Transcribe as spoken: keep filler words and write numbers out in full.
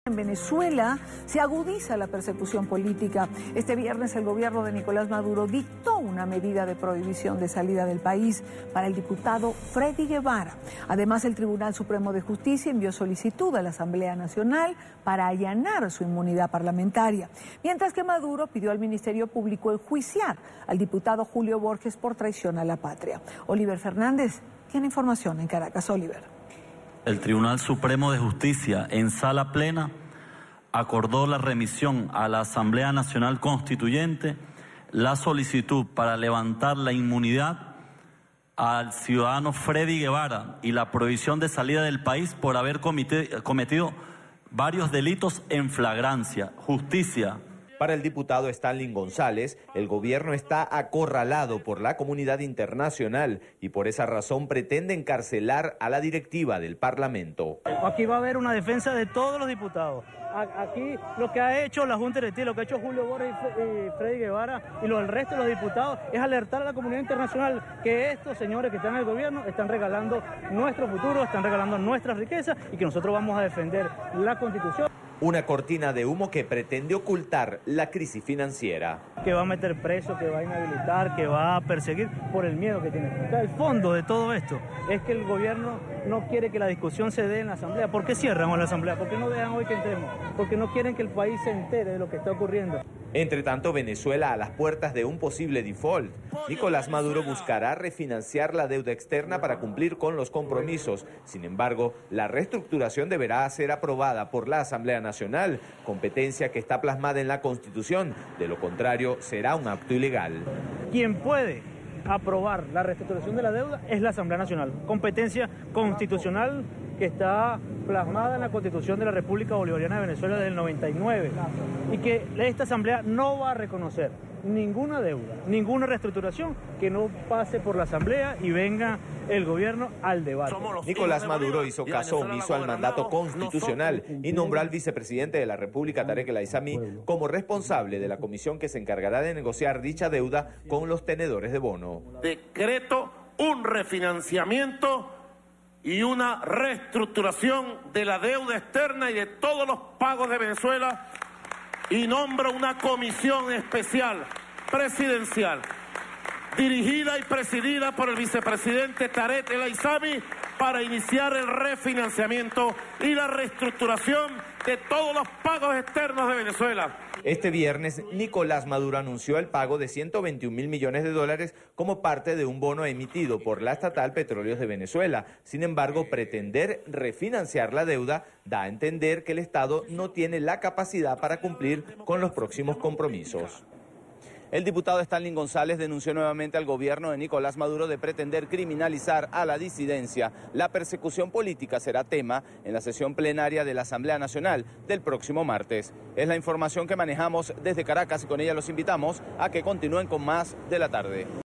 En Venezuela se agudiza la persecución política. Este viernes el gobierno de Nicolás Maduro dictó una medida de prohibición de salida del país para el diputado Freddy Guevara. Además, el Tribunal Supremo de Justicia envió solicitud a la Asamblea Nacional para allanar su inmunidad parlamentaria, mientras que Maduro pidió al Ministerio Público enjuiciar al diputado Julio Borges por traición a la patria. Oliver Fernández tiene información en Caracas. Oliver. El Tribunal Supremo de Justicia, en sala plena, acordó la remisión a la Asamblea Nacional Constituyente la solicitud para levantar la inmunidad al ciudadano Freddy Guevara y la prohibición de salida del país por haber cometido, cometido varios delitos en flagrancia. Justicia. Para el diputado Stanley González, el gobierno está acorralado por la comunidad internacional y por esa razón pretende encarcelar a la directiva del Parlamento. Aquí va a haber una defensa de todos los diputados. Aquí lo que ha hecho la Junta Directiva, lo que ha hecho Julio Borges y Freddy Guevara y lo del resto de los diputados es alertar a la comunidad internacional que estos señores que están en el gobierno están regalando nuestro futuro, están regalando nuestras riquezas y que nosotros vamos a defender la Constitución. Una cortina de humo que pretende ocultar la crisis financiera. Que va a meter preso, que va a inhabilitar, que va a perseguir por el miedo que tiene. El fondo de todo esto es que el gobierno no quiere que la discusión se dé en la Asamblea. ¿Por qué cierran la Asamblea? ¿Por qué no dejan hoy que entremos? Porque no quieren que el país se entere de lo que está ocurriendo. Entre tanto, Venezuela a las puertas de un posible default. Nicolás Maduro buscará refinanciar la deuda externa para cumplir con los compromisos. Sin embargo, la reestructuración deberá ser aprobada por la Asamblea Nacional, competencia que está plasmada en la Constitución. De lo contrario, será un acto ilegal. ¿Quién puede aprobar la reestructuración de la deuda? Es la Asamblea Nacional, competencia constitucional que está plasmada en la Constitución de la República Bolivariana de Venezuela del noventa y nueve y que esta Asamblea no va a reconocer ninguna deuda, ninguna reestructuración que no pase por la Asamblea y venga el gobierno al debate. Nicolás Maduro hizo caso omiso al mandato constitucional y nombró al vicepresidente de la República, Tarek El Aizami, como responsable de la comisión que se encargará de negociar dicha deuda con los tenedores de bono. Decreto un refinanciamiento y una reestructuración de la deuda externa y de todos los pagos de Venezuela y nombra una comisión especial presidencial dirigida y presidida por el vicepresidente Tarek El Aizami para iniciar el refinanciamiento y la reestructuración de todos los pagos externos de Venezuela. Este viernes, Nicolás Maduro anunció el pago de ciento veintiún mil millones de dólares como parte de un bono emitido por la estatal Petróleos de Venezuela. Sin embargo, pretender refinanciar la deuda da a entender que el Estado no tiene la capacidad para cumplir con los próximos compromisos. El diputado Stanley González denunció nuevamente al gobierno de Nicolás Maduro de pretender criminalizar a la disidencia. La persecución política será tema en la sesión plenaria de la Asamblea Nacional del próximo martes. Es la información que manejamos desde Caracas y con ella los invitamos a que continúen con más de la tarde.